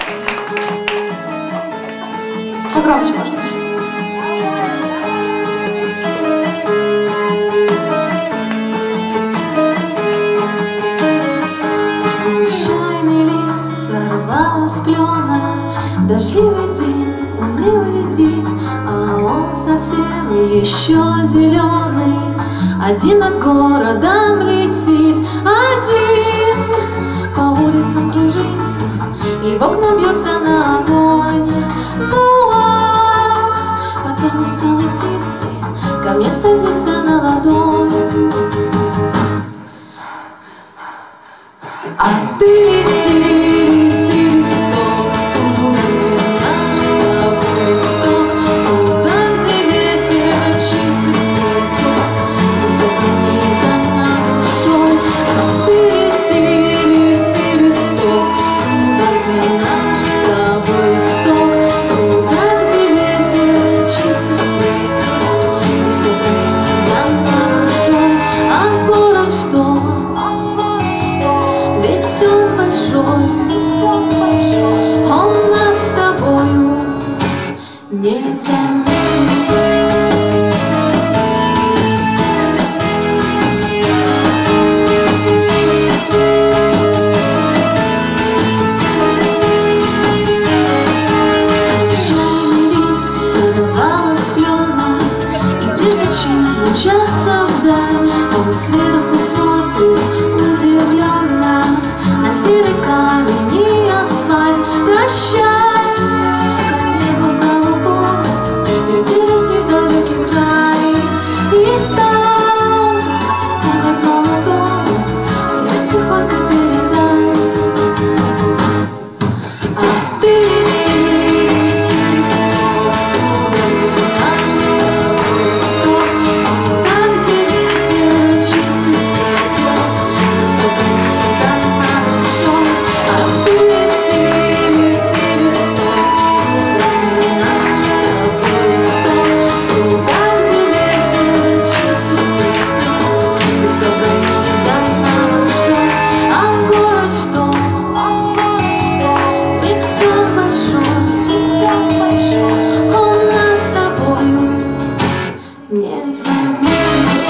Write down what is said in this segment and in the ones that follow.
Погромче, пожалуйста. Случайный лист сорвало с клена, дождливый день, унылый вид, а он совсем еще зеленый. Один над городом летит, один по улицам кружится и в окна бьется на огонь. Ну а потом усталой птицей ко мне садится на ладонь. А ты лети, лети, листок, туда, где наш с тобой исток, туда, где ветер чисто светит, и все пронизано душой. А ты лети, лети, листок, туда, где наш с тобой исток, туда, где ветер чисто светит, и все пронизано душой. А город что? Ведь он большой, он нас с тобою не заметил. Случайный лист сорвало с клена, и прежде чем мчаться вдаль, он сверху смотрит удивленно на серый камень и асфальт. Прощай, небо голубое, лети, лети в далекий край. И там, в родном доме, я тихонько передай. А ты лети, лети, листок, туда, где наш с тобой исток, туда, где ветер чистый светит, и все пронизано душой. А ты лети, лети, листок, туда, где наш с тобой исток, туда, где ветер чистый светит, и все пронизано душой. А город что? Ведь он большой, он нас с тобою не заметил.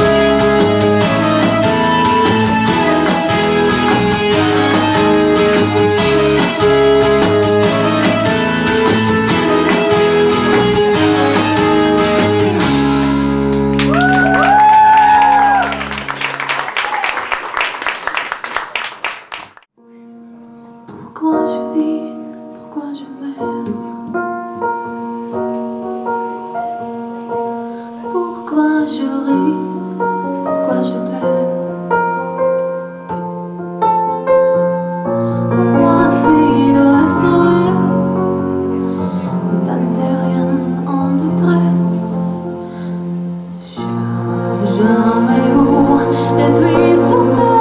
Pourquoi je vis, pourquoi je m'aime, pourquoi je ris, pourquoi je pleure. Voici le SOS d'un terrien en détresse. Jamais où et puis sur terre.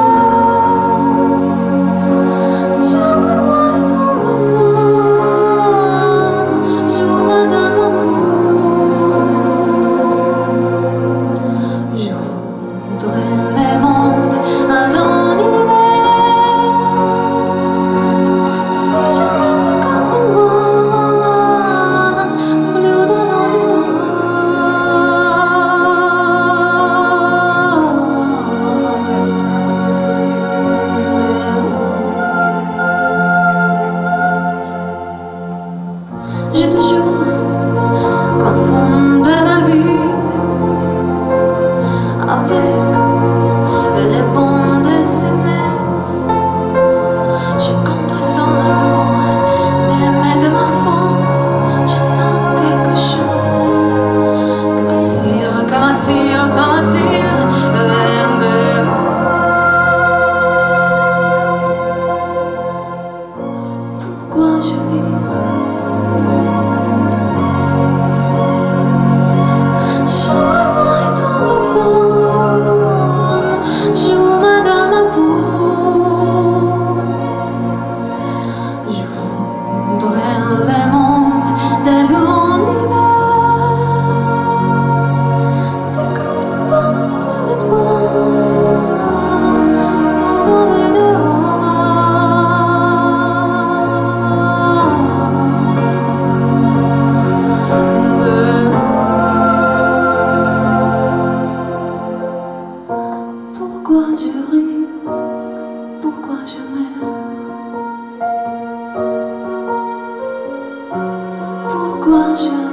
J'aimerais moi être en maison, je me donne mon pouls. Je voudrais les mondes à l'univers. Si jamais c'est comme moi, bleu de j'ai toujours confondu la vie avec les bandes dessinées. J'ai compté son amour, des métamorphoses. Je sens quelque chose que m'attire l'un d'eux. Pourquoi je vis? J'aimerais moi être en maison, je me donne ma peau. Je voudrais les mondes de l'univers. Dès que tu donnes sur mes doigts, dans les dehors. 挂着。